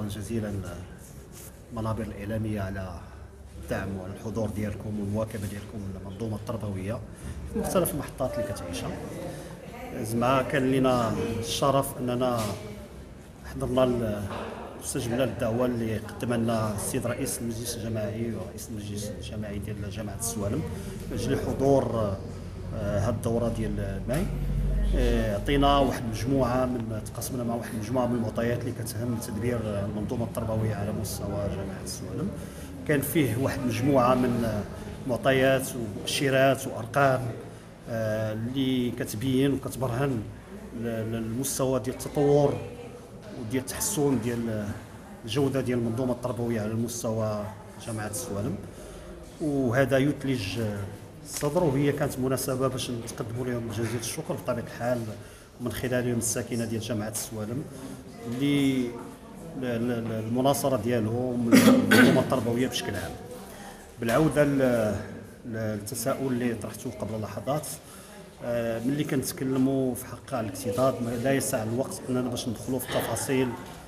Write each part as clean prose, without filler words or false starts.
شكرا جزيلا المنابر الإعلامية على الدعم وعلى الحضور ديالكم والمواكبة ديالكم للمنظومة التربوية في مختلف المحطات اللي كتعيشها. زعما كان لنا الشرف أننا حضرنا استجبنا للدعوة اللي قدم لنا السيد رئيس المجلس الجماعي ورئيس المجلس الجماعي ديال جامعة السوالم من أجل حضور هذه الدورة ديال الماي. عطينا واحد المجموعه تقاسمنا مع واحد المجموعه من المعطيات اللي كتهم تدبير المنظومه التربويه على مستوى جامعه السوالم. كان فيه واحد المجموعه من معطيات ومؤشرات وارقام اللي كتبين وكتبرهن المستوى ديال التطور وديال التحسن ديال الجوده ديال المنظومه التربويه على مستوى جامعه السوالم، وهذا يثلج الصدر. وهي كانت مناسبه باش نتقدموا لهم بجزيل الشكر بطبيعه الحال من خلالهم الساكنه ديال جامعه السوالم اللي المناصره ديالهم المنظومه التربويه بشكل عام. بالعوده للتساؤل اللي طرحته قبل لحظات، ملي كنتكلموا في حق الاكتظاظ لا يسع الوقت اننا باش ندخلوا في التفاصيل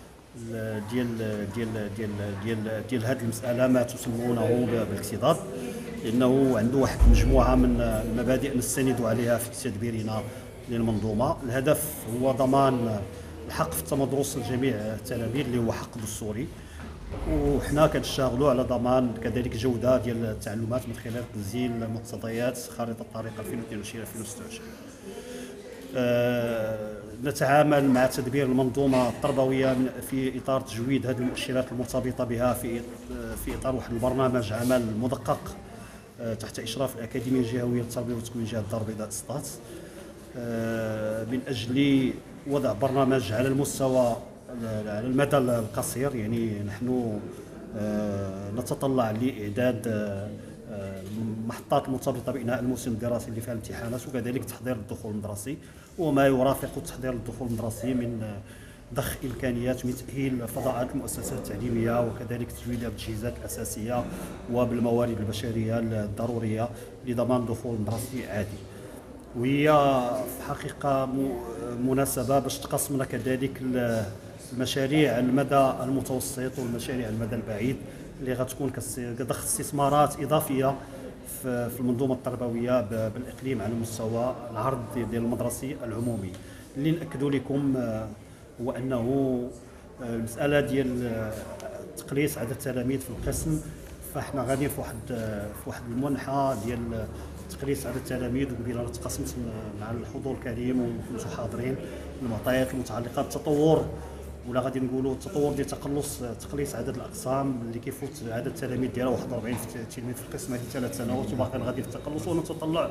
ديال هذه المساله ما تسمونه بالاكتظاظ، لانه عنده واحد المجموعه من المبادئ نستند عليها في تدبيرنا للمنظومه. الهدف هو ضمان الحق في التمدرس لجميع التلاميذ اللي هو حق دستوري، وحنا كنشتغلوا على ضمان كذلك جوده ديال التعلمات من خلال تنزيل مقتضيات خارطه الطريق 2022-2026. نتعامل مع تدبير المنظومه التربويه في اطار تجويد هذه المؤشرات المرتبطه بها في اطار واحد البرنامج عمل مدقق تحت اشراف الاكاديميه الجهويه للتربيه والتكوين جهه الدار البيضاء سطات، من اجل وضع برنامج على المستوى على المدى القصير. يعني نحن نتطلع لاعداد المحطات المرتبطه بانهاء الموسم الدراسي اللي فيها الامتحانات، وكذلك تحضير الدخول المدرسي وما يرافق تحضير الدخول المدرسي من ضخ امكانيات من تاهيل فضاءات المؤسسات التعليميه، وكذلك تزويد التجهيزات الاساسيه وبالموارد البشريه الضروريه لضمان الدخول المدرسي عادي. وهي في الحقيقه مناسبه باش تقسمنا كذلك المشاريع المدى المتوسط والمشاريع المدى البعيد اللي غتكون كضخ استثمارات اضافيه في المنظومه التربويه بالاقليم على مستوى العرض ديال المدرسي العمومي. اللي ناكدوا لكم هو انه المساله ديال تقليص عدد التلاميذ في القسم، فاحنا غادي في واحد المنحى ديال تقليص عدد التلاميذ. وقبيله تقاسمت مع الحضور الكريم وكنتوا حاضرين المعطيات المتعلقه بالتطور، ولا غادي نقولوا التطور ديال تقليص عدد الاقسام اللي كيفوت عدد التلاميذ ديالها 41 تلميذ في القسم هذه 3 سنوات وباقي غادي في التقلص، ونتطلع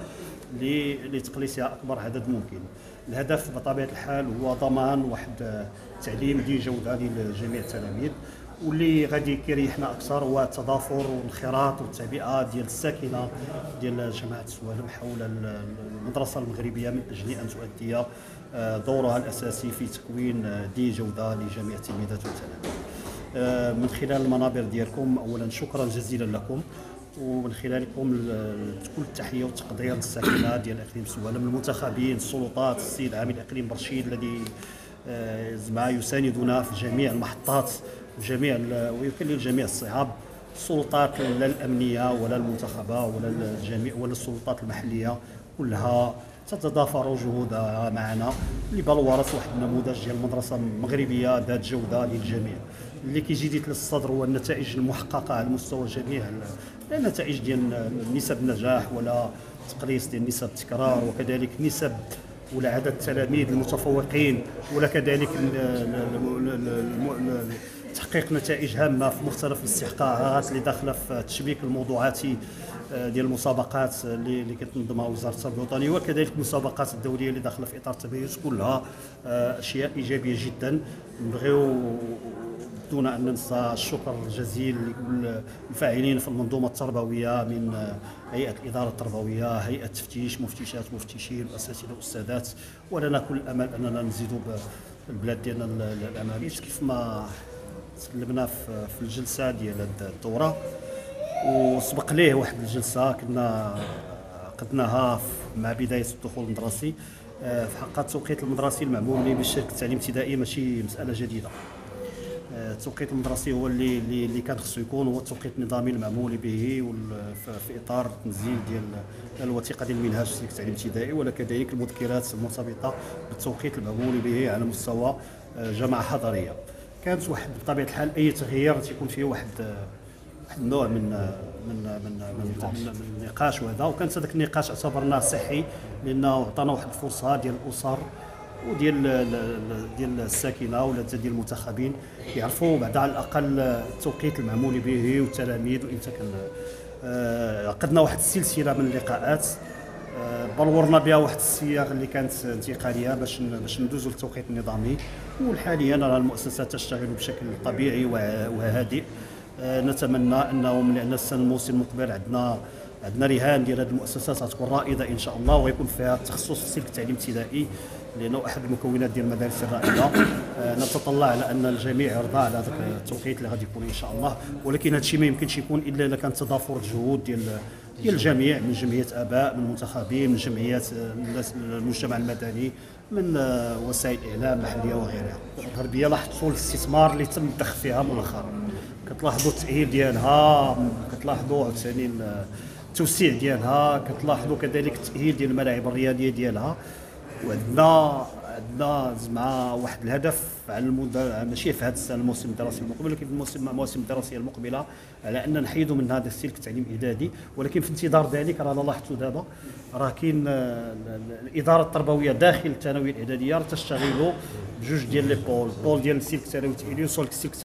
لتقليصها اكبر عدد ممكن. الهدف بطبيعه الحال هو ضمان واحد تعليم ذي جوده لجميع التلاميذ، واللي غادي كيريحنا اكثر هو التضافر والانخراط والتعبئه ديال الساكنه ديال جامعه السوالم حول المدرسه المغربيه من اجل ان تؤدي دورها الاساسي في تكوين ذي جوده لجميع التلميذات والتلاميذ. من خلال المنابر ديالكم اولا شكرا جزيلا لكم، ومن خلالكم كل التحيه والتقدير للساكنه ديال اقليم السوالم، المنتخبين، السلطات، السيد عامل اقليم برشيد الذي زعما يساندنا في جميع المحطات ويكلل جميع الصعاب، السلطات لا الامنيه ولا المنتخبه ولا الجميع ولا السلطات المحليه كلها تتضافر جهودها معنا لبلورة واحد النموذج ديال المدرسه المغربيه ذات جوده للجميع. اللي كيجي ديت للصدر هو النتائج المحققه على مستوى جميع النتائج ديال نسب النجاح ولا تقليص ديال نسب التكرار، وكذلك نسب ولا عدد التلاميذ المتفوقين، ولا كذلك تحقيق نتائج هامه في مختلف الاستحقاقات اللي داخله في التشبيك الموضوعاتي ديال المسابقات اللي كتنظمها وزاره التربيه الوطنيه، وكذلك المسابقات الدوليه اللي داخله في اطار التميز. كلها اشياء ايجابيه جدا. نبغيو دون ان ننسى الشكر الجزيل لكل الفاعلين في المنظومه التربويه من هيئه الاداره التربويه، هيئه التفتيش، مفتشات مفتشين، اساتذه واستاذات، ولنا كل الامل اننا نزيدوا بالبلاد ديالنا الامامي. كيف ما تكلمنا في الجلسه ديال الدوره وسبق ليه واحد الجلسه كنا عقدناها مع بدايه الدخول المدرسي، في حق التوقيت المدرسي المعمول به بالشركه التعليم الابتدائي ماشي مساله جديده. التوقيت المدرسي هو اللي كان خصو يكون هو التوقيت النظامي المعمول به في اطار التنزيل ديال الوثيقه ديال المنهاج السلك التعليم الابتدائي، وكذلك المذكرات المرتبطه بالتوقيت المعمول به على مستوى جماعه حضريه. كانت واحد بطبيعه الحال اي تغيير تيكون فيه واحد النوع من النقاش وهذا، وكانت هذاك النقاش اعتبرناه صحي لانه عطانا واحد الفرصه ديال الاسر ديال الساكنه ولا ديال المنتخبين يعرفوا بعد على الاقل التوقيت المعمول به والتلاميذ وامتى كان. عقدنا واحد السلسله من اللقاءات بلورنا بها واحد الصياغ اللي كانت انتقاليه باش ندوزوا للتوقيت النظامي، وحاليا راه المؤسسات تشتغل بشكل طبيعي وهادئ. نتمنى انه لان السنه الموسم المقبل عندنا رهان ديال هذه المؤسسات غتكون رائده ان شاء الله، ويكون فيها التخصص في السلك التعليم الابتدائي لانه احد المكونات ديال المدارس الرائده. نتطلع على ان الجميع يرضى على هذاك التوقيت اللي غادي يكون ان شاء الله، ولكن هذا الشيء ما يمكنش يكون الا اذا كان تضافر الجهود ديال الجميع، من جمعيات اباء، من منتخبين، من جمعيات المجتمع المدني، من وسائل الاعلام المحليه وغيرها. الغربيه لاحظتوا الاستثمار اللي تم الضخ فيها مؤخرا، كتلاحظوا التاهيل ديالها، كتلاحظوا عاوتاني التوسيع ديالها، كتلاحظوا كذلك التاهيل ديال الملاعب الرياضيه ديالها. وعندنا مع واحد الهدف على المدى، ماشي في هذا السنه الموسم الدراسي المقبل، ولكن في المواسم الدراسيه المقبله على ان نحيدوا من هذا السلك التعليم الاعدادي. ولكن في انتظار ذلك رانا لاحظتوا دابا راه كاين الاداره التربويه داخل الثانويه الاعداديه تشتغل بجوج ديال لي بول ديال السلك الثانوي التاهيلي وسلك